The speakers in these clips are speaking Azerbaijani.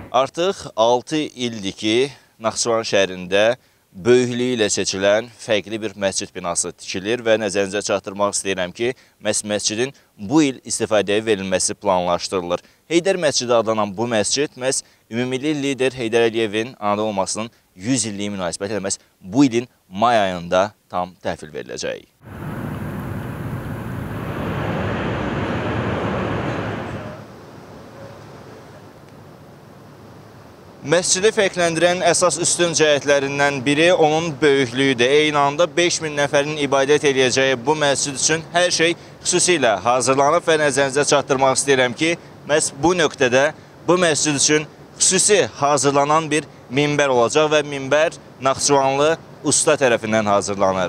Artıq 6 ildir ki, Naxçıvan şəhərində böyüklüyü ilə seçilən fərqli bir məscid binası tikilir və nəzərinizə çatdırmaq istəyirəm ki, məhz məscidin bu il istifadəyə verilməsi planlaşdırılır. Heydər Məscidi adlanan bu məscid məhz ümummilli lider Heydər Əliyevin anadan olmasının 100 illiyi münasibətilə məhz bu ilin may ayında tam təhvil veriləcək. Məscidi fərqləndirən əsas üstün cəhətlərindən biri onun böyüklüyüdür. Eyni anda 5000 nəfərin ibadət edəcəyi bu məscid üçün hər şey xüsusilə hazırlanıb və nəzərinizə çatdırmaq istəyirəm ki, məhz bu nöqtədə bu məscid üçün xüsusi hazırlanan bir minbər olacaq və minbər Naxçıvanlı usta tərəfindən hazırlanır.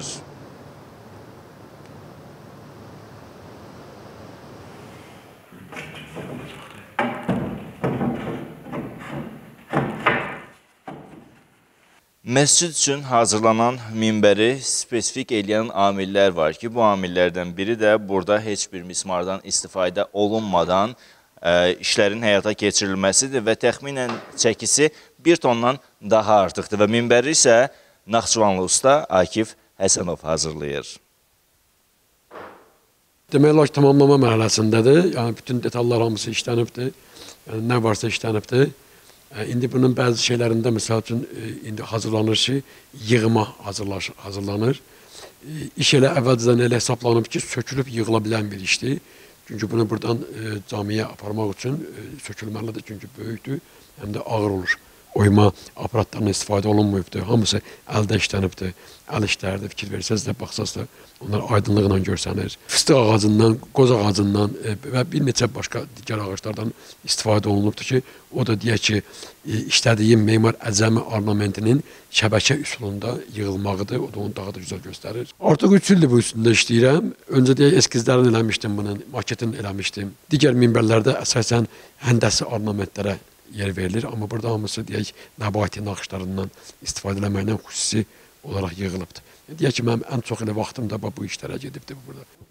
Məscid üçün hazırlanan minbəri spesifik eləyən amillər var ki, bu amillərdən biri də burada heç bir mismardan istifadə olunmadan işlərin həyata keçirilməsidir və təxminən çəkisi 1 tondan daha artıqdır və minbəri isə Naxçıvanlı usta Akif Həsənov hazırlayır. Demək olar ki, tamamlama mərhələsindədir. Yəni, bütün detallar hamısı işlənibdir. Yəni, nə varsa işlənibdir. İndi bunun bəzi şeylərində, məsəl üçün, indi hazırlanır ki, yığıma hazırlanır. İş elə əvvəlcədən elə hesablanıb ki, sökülüb yığıla bilən bir işdir. Çünki bunu buradan camiyə aparmaq üçün sökülməlidir, çünki böyükdür, həm də ağır olur. Oyma aparatlarından istifadə olunmayıbdır, hamısı əldə işlənibdir, əl işləridir, fikir versəz də, baxsaz da onlar aydınlıqla görsənir. Fıstıq ağacından, qoz ağacından və bir neçə başqa digər ağaclardan istifadə olunubdur ki, o da deyək ki, işlədiyim memar əcəmi ornamentinin şəbəkə üsulunda yığılmağıdır, o da onu daha da gözəl göstərir. Artıq 3 ildir bu üstündə işləyirəm. Öncə deyək eskizlərini eləmişdim, bunun maketini eləmişdim. Digər minbərlərdə əsasən həndəsi ornamentlərə yer verilir, amma burada hamısı deyək nəbati naxışlarından istifadə eləməklə xüsusi olaraq yığılıbdır. Deyək ki, mənim ən çox elə vaxtım da bu işlərə gedibdir burada.